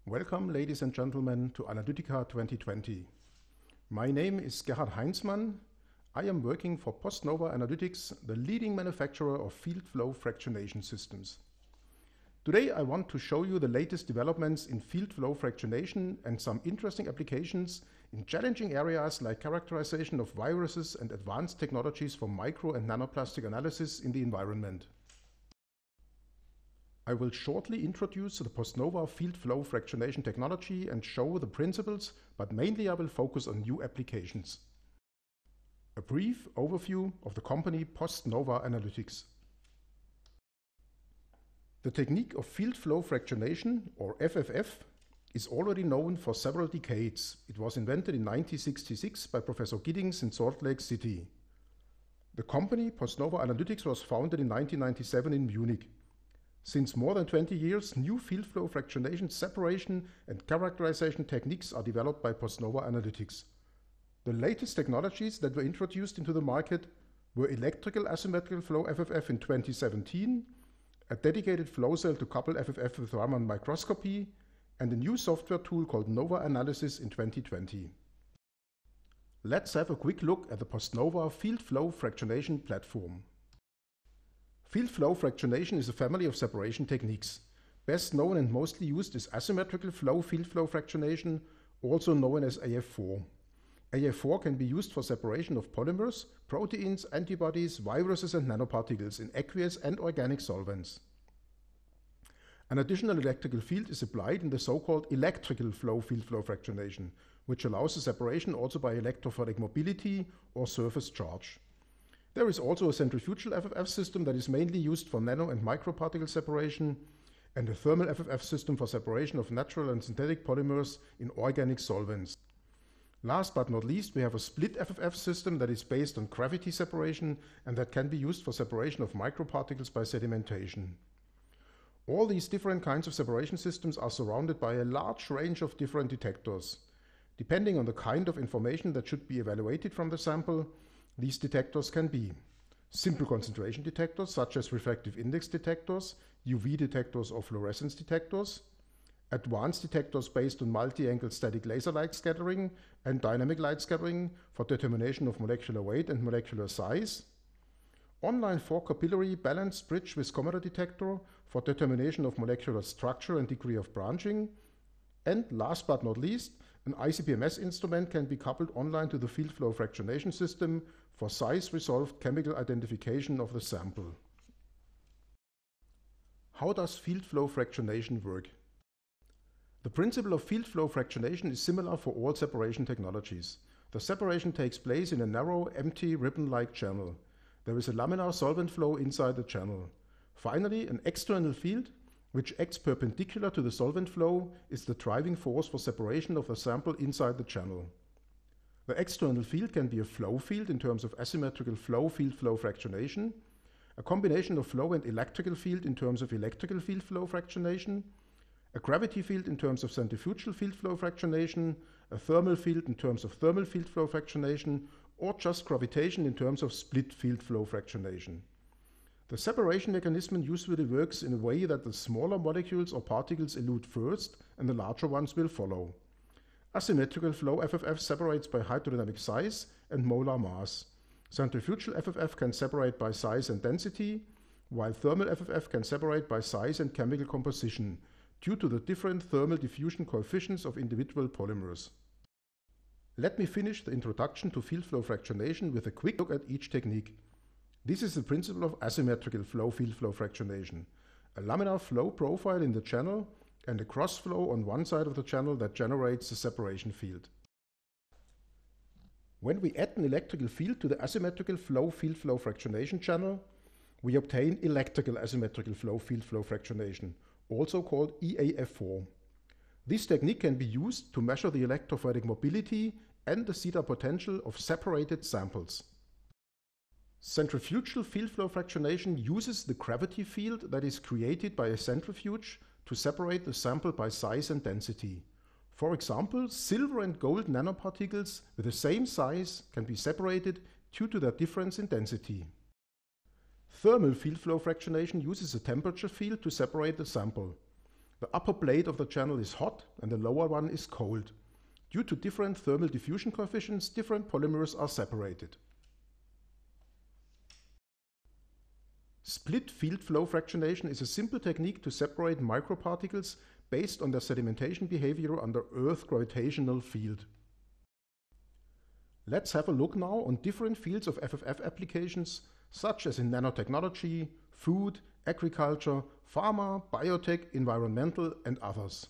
Welcome, ladies and gentlemen, to Analytica 2020. My name is Gerhard Heinzmann. I am working for PostNova Analytics, the leading manufacturer of field flow fractionation systems. Today I want to show you the latest developments in field flow fractionation and some interesting applications in challenging areas like characterization of viruses and advanced technologies for micro and nanoplastic analysis in the environment. I will shortly introduce the PostNova field flow fractionation technology and show the principles, but mainly I will focus on new applications. A brief overview of the company PostNova Analytics. The technique of field flow fractionation, or FFF, is already known for several decades. It was invented in 1966 by Professor Giddings in Salt Lake City. The company PostNova Analytics was founded in 1997 in Munich. Since more than 20 years, new field flow fractionation, separation and characterization techniques are developed by PostNova Analytics. The latest technologies that were introduced into the market were electrical asymmetrical flow FFF in 2017, a dedicated flow cell to couple FFF with Raman microscopy, and a new software tool called Nova Analysis in 2020. Let's have a quick look at the PostNova field flow fractionation platform. Field flow fractionation is a family of separation techniques. Best known and mostly used is asymmetrical flow field flow fractionation, also known as AF4. AF4 can be used for separation of polymers, proteins, antibodies, viruses and nanoparticles in aqueous and organic solvents. An additional electrical field is applied in the so-called electrical flow field flow fractionation, which allows the separation also by electrophilic mobility or surface charge. There is also a centrifugal FFF system that is mainly used for nano and microparticle separation, and a thermal FFF system for separation of natural and synthetic polymers in organic solvents. Last but not least, we have a split FFF system that is based on gravity separation and that can be used for separation of microparticles by sedimentation. All these different kinds of separation systems are surrounded by a large range of different detectors. Depending on the kind of information that should be evaluated from the sample, these detectors can be simple concentration detectors such as refractive index detectors, UV detectors or fluorescence detectors, advanced detectors based on multi-angle static laser light scattering and dynamic light scattering for determination of molecular weight and molecular size, online 4-capillary balanced bridge viscometer detector for determination of molecular structure and degree of branching, and last but not least, an ICP-MS instrument can be coupled online to the field flow fractionation system for size-resolved chemical identification of the sample. How does field flow fractionation work? The principle of field flow fractionation is similar for all separation technologies. The separation takes place in a narrow, empty, ribbon-like channel. There is a laminar solvent flow inside the channel. Finally, an external field, which acts perpendicular to the solvent flow, is the driving force for separation of the sample inside the channel. The external field can be a flow field in terms of asymmetrical flow field flow fractionation, a combination of flow and electrical field in terms of electrical field flow fractionation, a gravity field in terms of centrifugal field flow fractionation, a thermal field in terms of thermal field flow fractionation, or just gravitation in terms of split field flow fractionation. The separation mechanism usually works in a way that the smaller molecules or particles elute first and the larger ones will follow. Asymmetrical flow FFF separates by hydrodynamic size and molar mass. Centrifugal FFF can separate by size and density, while thermal FFF can separate by size and chemical composition due to the different thermal diffusion coefficients of individual polymers. Let me finish the introduction to field flow fractionation with a quick look at each technique. This is the principle of asymmetrical flow field flow fractionation, a laminar flow profile in the channel and a cross flow on one side of the channel that generates the separation field. When we add an electrical field to the asymmetrical flow field flow fractionation channel, we obtain electrical asymmetrical flow field flow fractionation, also called EAF4. This technique can be used to measure the electrophoretic mobility and the zeta potential of separated samples. Centrifugal field flow fractionation uses the gravity field that is created by a centrifuge to separate the sample by size and density. For example, silver and gold nanoparticles with the same size can be separated due to their difference in density. Thermal field flow fractionation uses a temperature field to separate the sample. The upper plate of the channel is hot and the lower one is cold. Due to different thermal diffusion coefficients, different polymers are separated. Split field flow fractionation is a simple technique to separate microparticles based on their sedimentation behavior under Earth's gravitational field. Let's have a look now on different fields of FFF applications, such as in nanotechnology, food, agriculture, pharma, biotech, environmental, and others.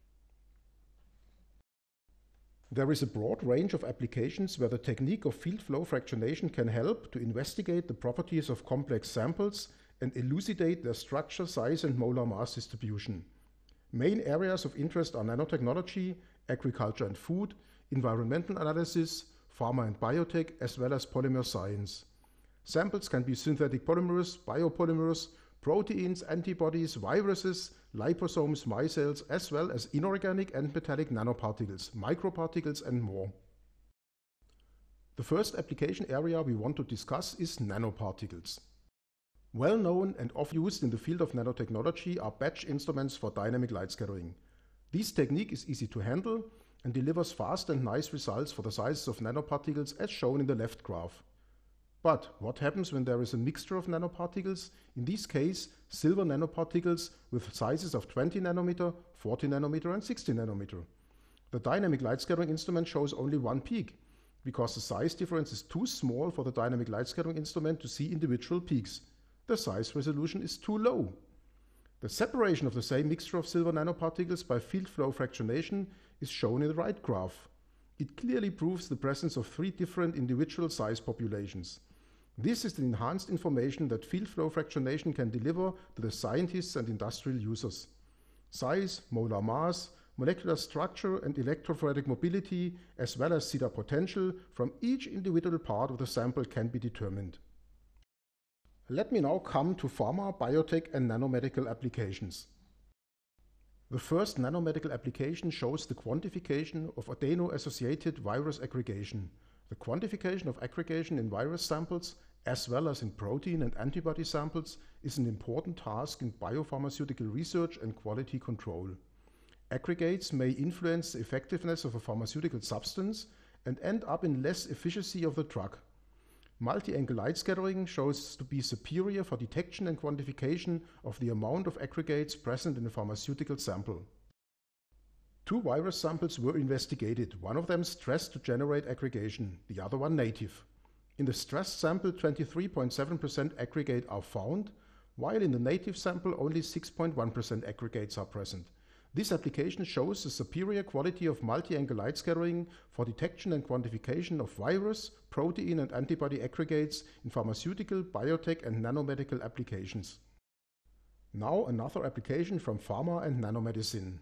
There is a broad range of applications where the technique of field flow fractionation can help to investigate the properties of complex samples and elucidate their structure, size, and molar mass distribution. Main areas of interest are nanotechnology, agriculture and food, environmental analysis, pharma and biotech, as well as polymer science. Samples can be synthetic polymers, biopolymers, proteins, antibodies, viruses, liposomes, micelles, as well as inorganic and metallic nanoparticles, microparticles, and more. The first application area we want to discuss is nanoparticles. Well known and often used in the field of nanotechnology are batch instruments for dynamic light scattering. This technique is easy to handle and delivers fast and nice results for the sizes of nanoparticles as shown in the left graph. But what happens when there is a mixture of nanoparticles? In this case, silver nanoparticles with sizes of 20 nanometer, 40 nanometer and 60 nanometer. The dynamic light scattering instrument shows only one peak, because the size difference is too small for the dynamic light scattering instrument to see individual peaks. The size resolution is too low. The separation of the same mixture of silver nanoparticles by field flow fractionation is shown in the right graph. It clearly proves the presence of three different individual size populations. This is the enhanced information that field flow fractionation can deliver to the scientists and industrial users. Size, molar mass, molecular structure and electrophoretic mobility, as well as zeta potential from each individual part of the sample can be determined. Let me now come to pharma, biotech and nanomedical applications. The first nanomedical application shows the quantification of adeno-associated virus aggregation. The quantification of aggregation in virus samples, as well as in protein and antibody samples, is an important task in biopharmaceutical research and quality control. Aggregates may influence the effectiveness of a pharmaceutical substance and end up in less efficacy of the drug. Multi-angle light scattering shows to be superior for detection and quantification of the amount of aggregates present in a pharmaceutical sample. Two virus samples were investigated, one of them stressed to generate aggregation, the other one native. In the stressed sample, 23.7% aggregate are found, while in the native sample only 6.1% aggregates are present. This application shows the superior quality of multi-angle light scattering for detection and quantification of virus, protein and antibody aggregates in pharmaceutical, biotech and nanomedical applications. Now another application from pharma and nanomedicine.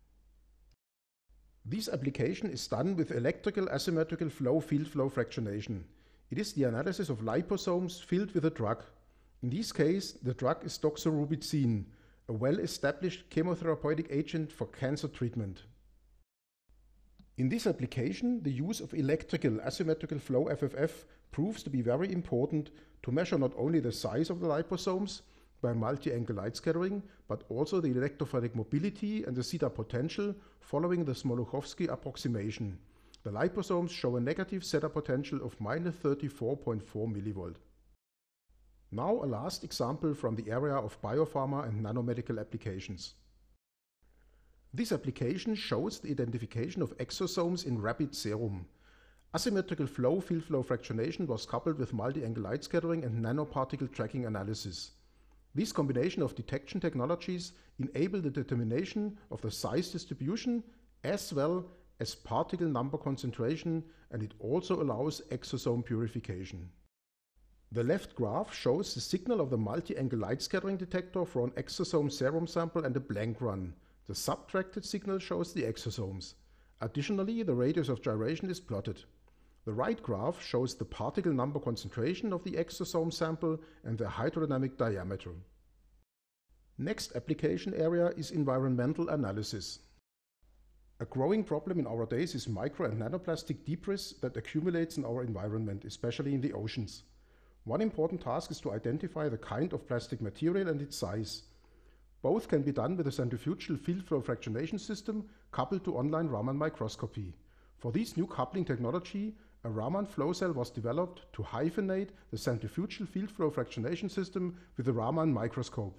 This application is done with electrical asymmetrical flow field flow fractionation. It is the analysis of liposomes filled with a drug. In this case, the drug is doxorubicin, a well-established chemotherapeutic agent for cancer treatment. In this application, the use of electrical asymmetrical flow FFF proves to be very important to measure not only the size of the liposomes by multi-angle light scattering, but also the electrophoretic mobility and the zeta potential following the Smoluchowski approximation. The liposomes show a negative zeta potential of -34.4 mV. Now a last example from the area of biopharma and nanomedical applications. This application shows the identification of exosomes in rabbit serum. Asymmetrical flow field flow fractionation was coupled with multi-angle light scattering and nanoparticle tracking analysis. This combination of detection technologies enable the determination of the size distribution as well as particle number concentration, and it also allows exosome purification. The left graph shows the signal of the multi-angle light scattering detector for an exosome serum sample and a blank run. The subtracted signal shows the exosomes. Additionally, the radius of gyration is plotted. The right graph shows the particle number concentration of the exosome sample and their hydrodynamic diameter. Next application area is environmental analysis. A growing problem in our days is micro and nanoplastic debris that accumulates in our environment, especially in the oceans. One important task is to identify the kind of plastic material and its size. Both can be done with a centrifugal field flow fractionation system coupled to online Raman microscopy. For this new coupling technology, a Raman flow cell was developed to hyphenate the centrifugal field flow fractionation system with a Raman microscope.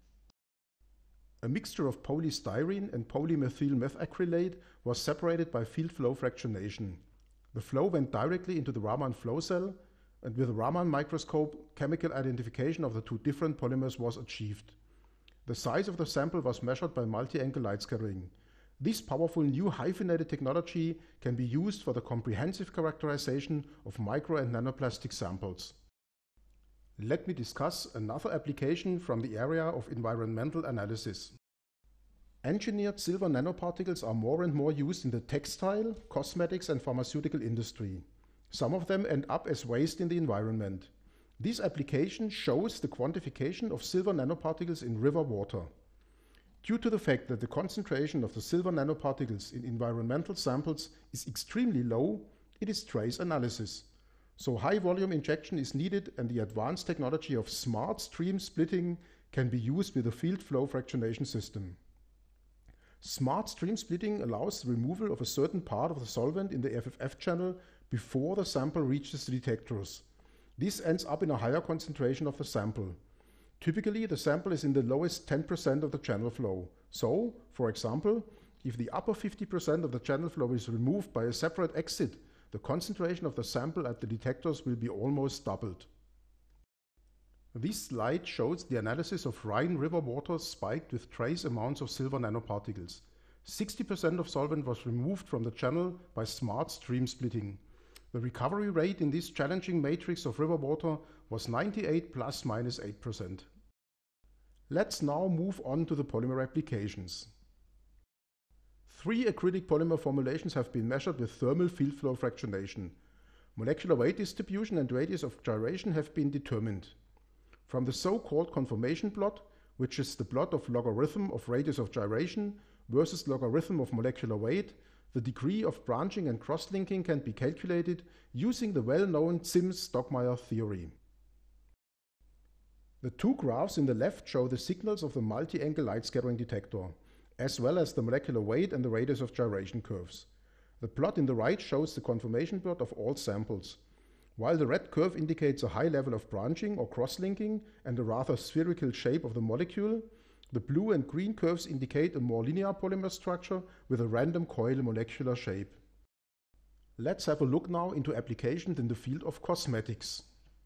A mixture of polystyrene and polymethyl methacrylate was separated by field flow fractionation. The flow went directly into the Raman flow cell, and with a Raman microscope, chemical identification of the two different polymers was achieved. The size of the sample was measured by multi-angle light scattering. This powerful new hyphenated technology can be used for the comprehensive characterization of micro and nanoplastic samples. Let me discuss another application from the area of environmental analysis. Engineered silver nanoparticles are more and more used in the textile, cosmetics and pharmaceutical industry. Some of them end up as waste in the environment. This application shows the quantification of silver nanoparticles in river water. Due to the fact that the concentration of the silver nanoparticles in environmental samples is extremely low, it is trace analysis. So high volume injection is needed, and the advanced technology of smart stream splitting can be used with a field flow fractionation system. Smart stream splitting allows the removal of a certain part of the solvent in the FFF channel before the sample reaches the detectors. This ends up in a higher concentration of the sample. Typically, the sample is in the lowest 10% of the channel flow. So, for example, if the upper 50% of the channel flow is removed by a separate exit, the concentration of the sample at the detectors will be almost doubled. This slide shows the analysis of Rhine River water spiked with trace amounts of silver nanoparticles. 60% of solvent was removed from the channel by smart stream splitting. The recovery rate in this challenging matrix of river water was 98 plus minus 8%. Let's now move on to the polymer applications. 3 acrylic polymer formulations have been measured with thermal field flow fractionation. Molecular weight distribution and radius of gyration have been determined. From the so-called conformation plot, which is the plot of logarithm of radius of gyration versus logarithm of molecular weight, the degree of branching and cross-linking can be calculated using the well-known Sims-Stockmeier theory. The 2 graphs in the left show the signals of the multi-angle light scattering detector, as well as the molecular weight and the radius of gyration curves. The plot in the right shows the conformation plot of all samples. While the red curve indicates a high level of branching or cross-linking and a rather spherical shape of the molecule, the blue and green curves indicate a more linear polymer structure with a random coil molecular shape. Let's have a look now into applications in the field of cosmetics.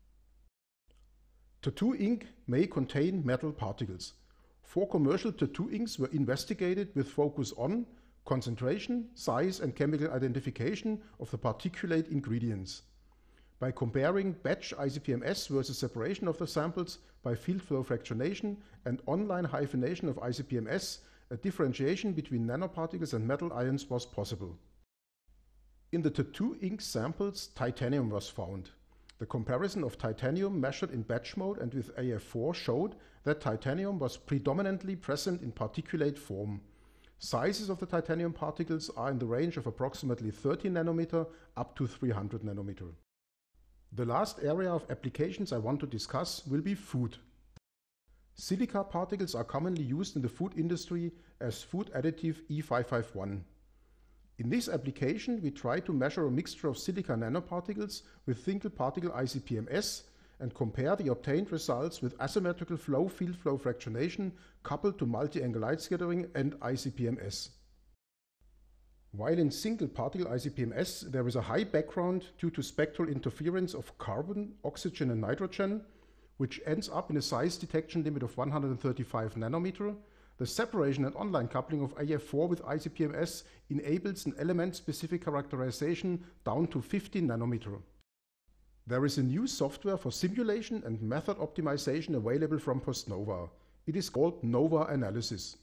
Tattoo ink may contain metal particles. 4 commercial tattoo inks were investigated with focus on concentration, size and chemical identification of the particulate ingredients. By comparing batch ICP-MS versus separation of the samples by field flow fractionation and online hyphenation of ICP-MS, a differentiation between nanoparticles and metal ions was possible. In the tattoo ink samples, titanium was found. The comparison of titanium measured in batch mode and with AF4 showed that titanium was predominantly present in particulate form. Sizes of the titanium particles are in the range of approximately 30 nanometer up to 300 nanometer. The last area of applications I want to discuss will be food. Silica particles are commonly used in the food industry as food additive E551. In this application, we try to measure a mixture of silica nanoparticles with single particle ICP-MS and compare the obtained results with asymmetrical flow field flow fractionation coupled to multi-angle light scattering and ICP-MS. While in single particle ICP-MS there is a high background due to spectral interference of carbon, oxygen and nitrogen, which ends up in a size detection limit of 135 nanometer, the separation and online coupling of AF4 with ICP-MS enables an element-specific characterization down to 15 nanometer. There is a new software for simulation and method optimization available from PostNova. It is called Nova Analysis.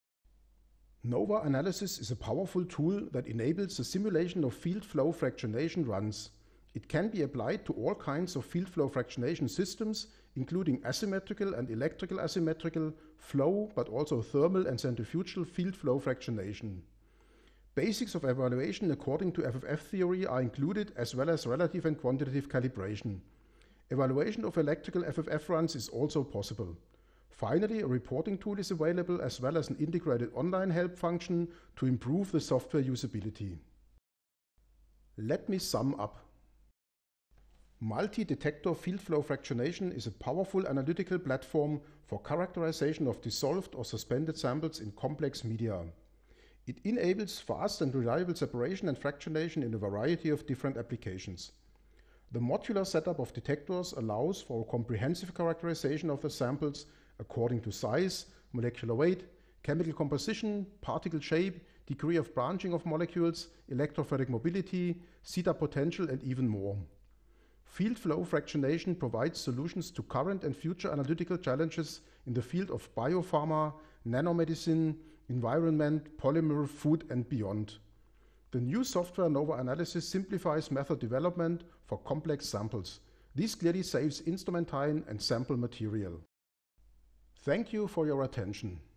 Nova Analysis is a powerful tool that enables the simulation of field flow fractionation runs. It can be applied to all kinds of field flow fractionation systems, including asymmetrical and electrical asymmetrical, flow, but also thermal and centrifugal field flow fractionation. Basics of evaluation according to FFF theory are included, as well as relative and quantitative calibration. Evaluation of electrical FFF runs is also possible. Finally, a reporting tool is available as well as an integrated online help function to improve the software usability. Let me sum up. Multi-detector field flow fractionation is a powerful analytical platform for characterization of dissolved or suspended samples in complex media. It enables fast and reliable separation and fractionation in a variety of different applications. The modular setup of detectors allows for a comprehensive characterization of the samples according to size, molecular weight, chemical composition, particle shape, degree of branching of molecules, electrophoretic mobility, zeta potential, and even more. Field flow fractionation provides solutions to current and future analytical challenges in the field of biopharma, nanomedicine, environment, polymer, food, and beyond. The new software Nova Analysis simplifies method development for complex samples. This clearly saves instrument time and sample material. Thank you for your attention.